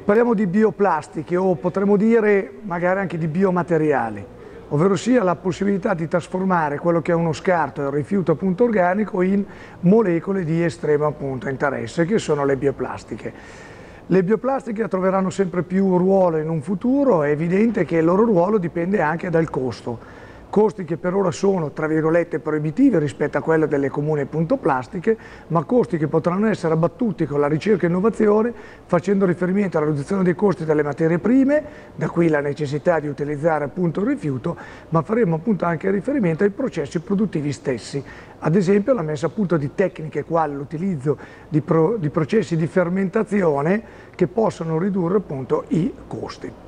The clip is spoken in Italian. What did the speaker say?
Parliamo di bioplastiche o potremmo dire magari anche di biomateriali, ovvero sia la possibilità di trasformare quello che è uno scarto e un rifiuto appunto organico in molecole di estremo appunto interesse, che sono le bioplastiche. Le bioplastiche troveranno sempre più ruolo in un futuro, è evidente che il loro ruolo dipende anche dal costo. Costi che per ora sono, tra virgolette, proibitivi rispetto a quello delle comuni appunto plastiche, ma costi che potranno essere abbattuti con la ricerca e innovazione, facendo riferimento alla riduzione dei costi delle materie prime, da qui la necessità di utilizzare appunto il rifiuto, ma faremo appunto anche riferimento ai processi produttivi stessi, ad esempio la messa a punto di tecniche quali l'utilizzo di processi di fermentazione che possono ridurre appunto i costi.